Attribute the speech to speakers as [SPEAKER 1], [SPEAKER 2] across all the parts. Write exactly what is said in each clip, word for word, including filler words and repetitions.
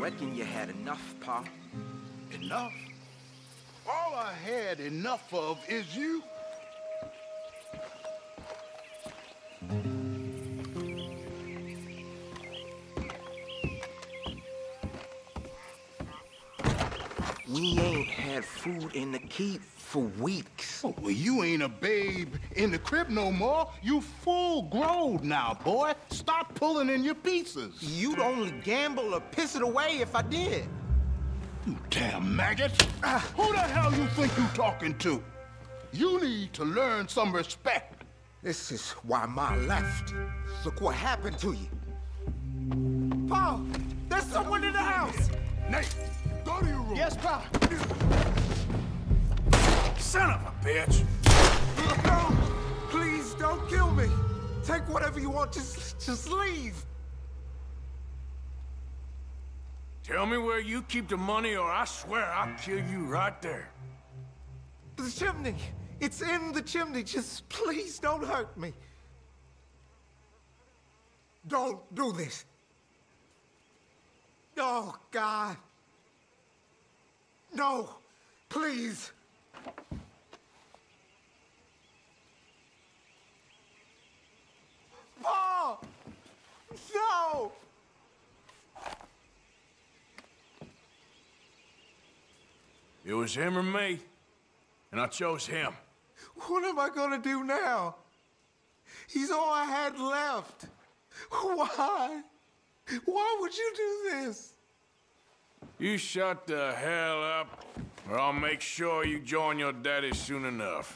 [SPEAKER 1] reckon you had enough, Pa.
[SPEAKER 2] Enough? All I had enough of is you.
[SPEAKER 1] We ain't had food in the keep for weeks.
[SPEAKER 2] Oh, well, you ain't a babe in the crib no more. You full grown now, boy. Stop pulling in your pieces.
[SPEAKER 1] You'd only gamble or piss it away if I did.
[SPEAKER 2] You damn maggot. Uh, who the hell you think you talking to? You need to learn some respect.
[SPEAKER 1] This is why Ma left. Look what happened to you. Pa, there's someone in the house.
[SPEAKER 2] Nate, go to your room.
[SPEAKER 1] Yes, Pa.
[SPEAKER 3] Son of a bitch!
[SPEAKER 1] No, please don't kill me. Take whatever you want, just, just leave.
[SPEAKER 3] Tell me where you keep the money or I swear I'll kill you right there.
[SPEAKER 1] The chimney. It's in the chimney. Just please don't hurt me. Don't do this. Oh, God. No, please. Pa! No!
[SPEAKER 3] It was him or me, and I chose him.
[SPEAKER 1] What am I gonna do now? He's all I had left. Why? Why would you do this?
[SPEAKER 3] You shut the hell up, or I'll make sure you join your daddy soon enough.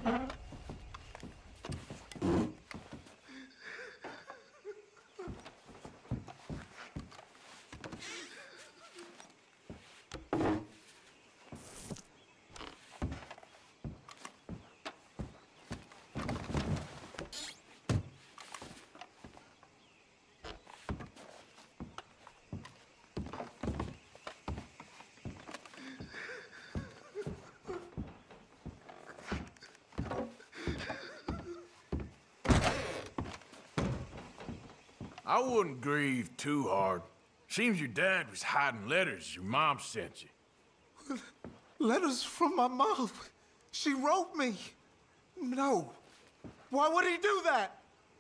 [SPEAKER 3] I wouldn't grieve too hard. Seems your dad was hiding letters your mom sent you.
[SPEAKER 1] Letters from my mom. She wrote me. No. Why would he do that?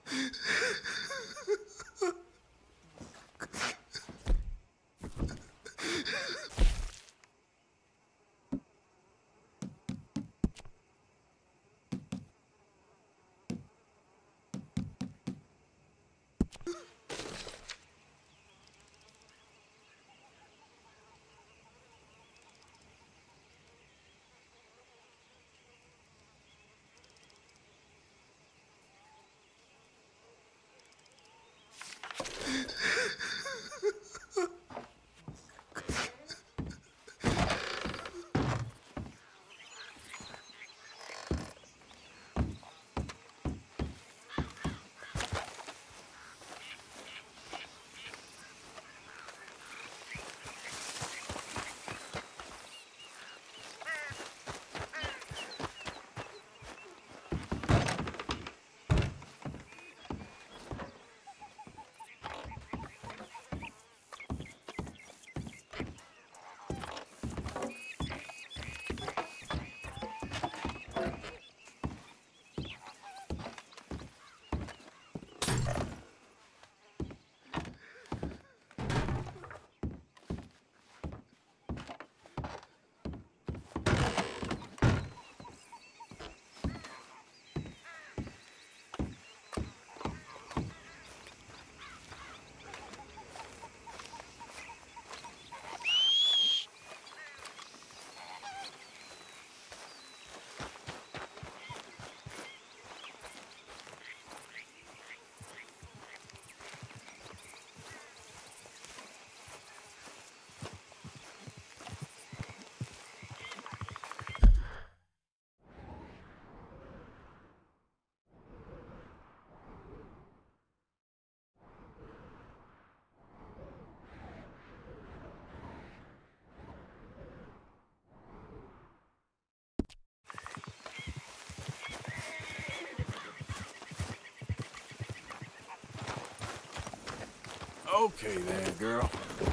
[SPEAKER 3] Okay then, girl.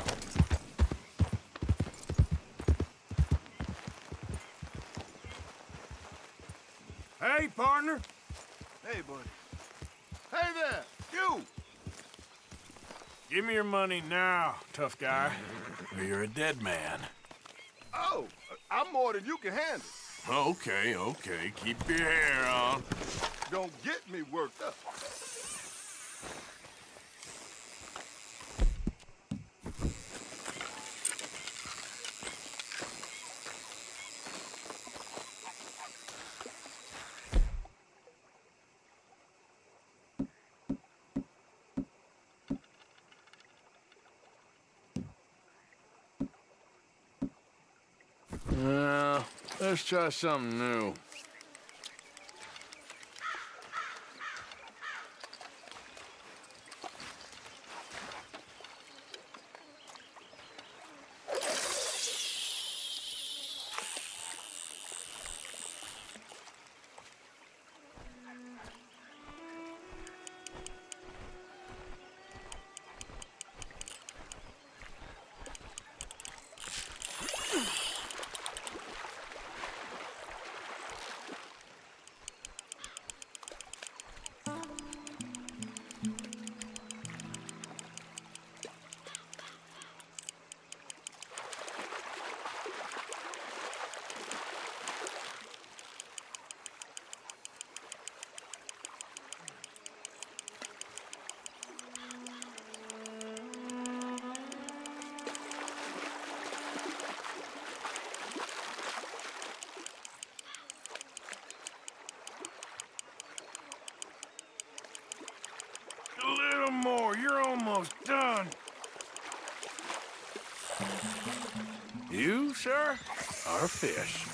[SPEAKER 3] Hey, partner.
[SPEAKER 2] Hey, buddy. Hey there, you!
[SPEAKER 3] Give me your money now, tough guy, or you're a dead man.
[SPEAKER 2] Oh, I'm more than you can handle.
[SPEAKER 3] Okay, okay. Keep your hair on.
[SPEAKER 2] Don't get me worked up.
[SPEAKER 3] Uh, let's try something new. You, sir, are a fish.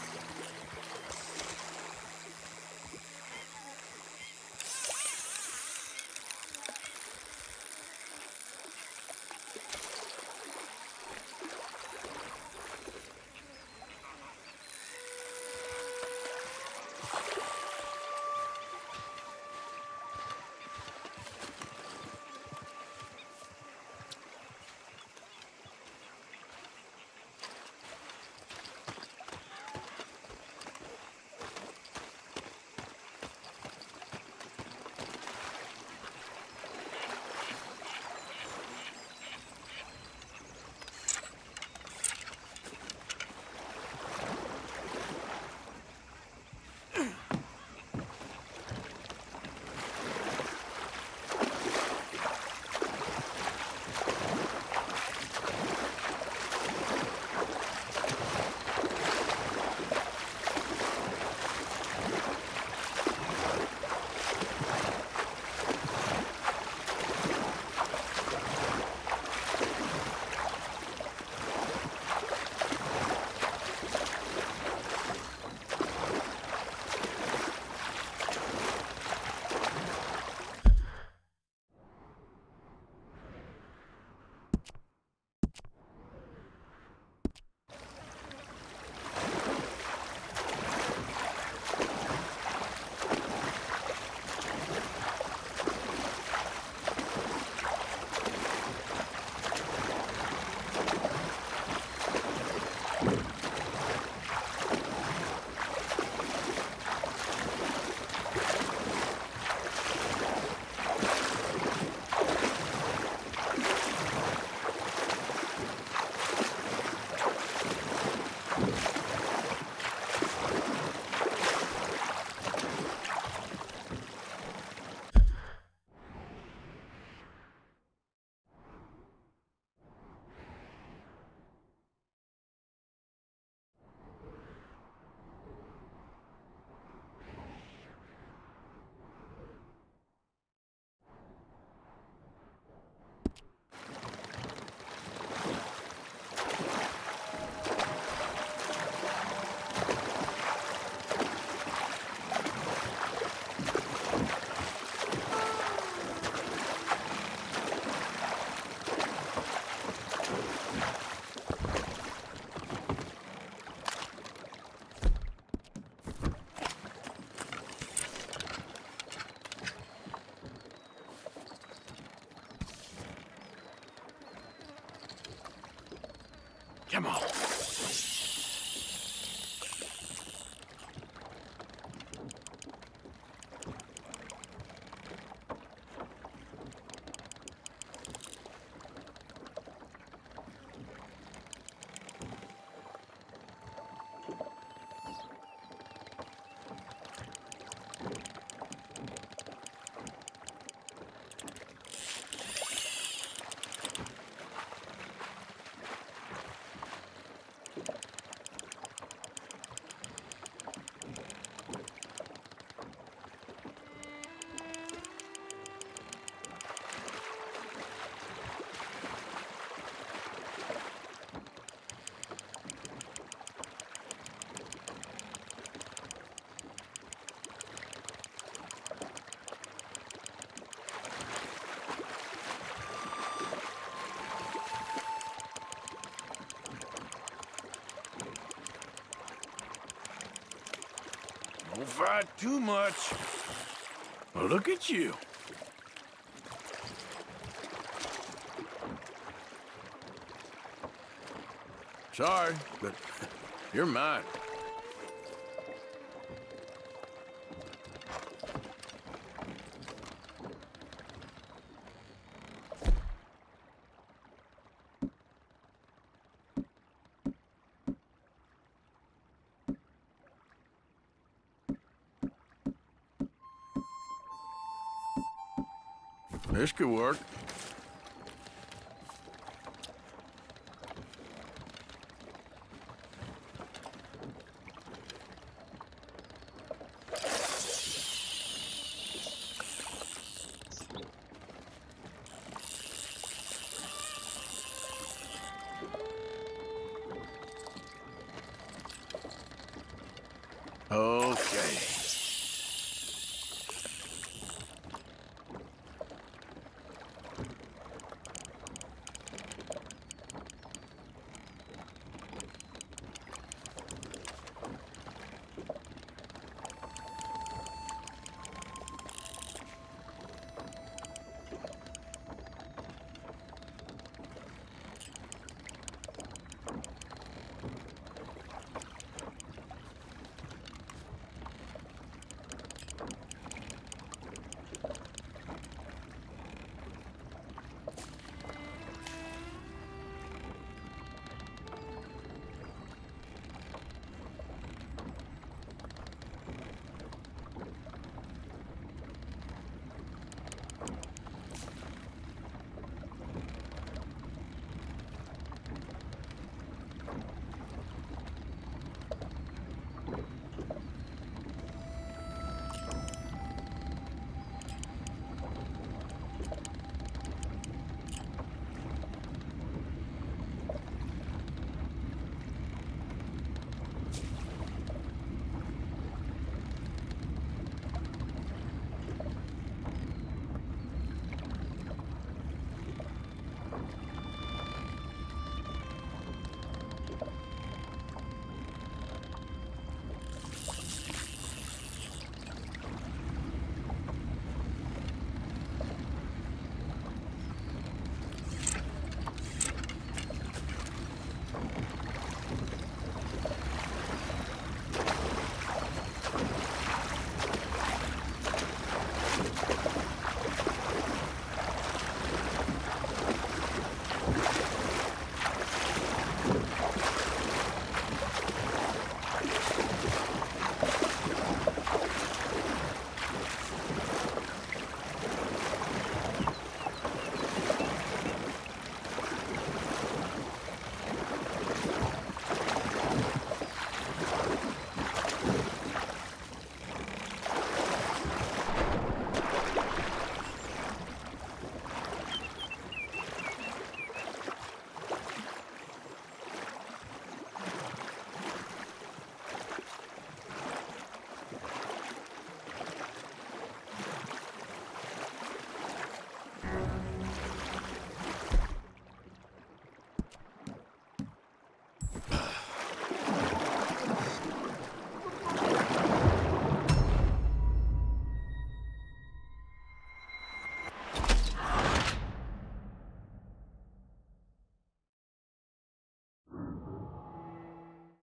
[SPEAKER 3] Come on. Don't fight too much. Well, look at you. Sorry, but you're mine. This could work.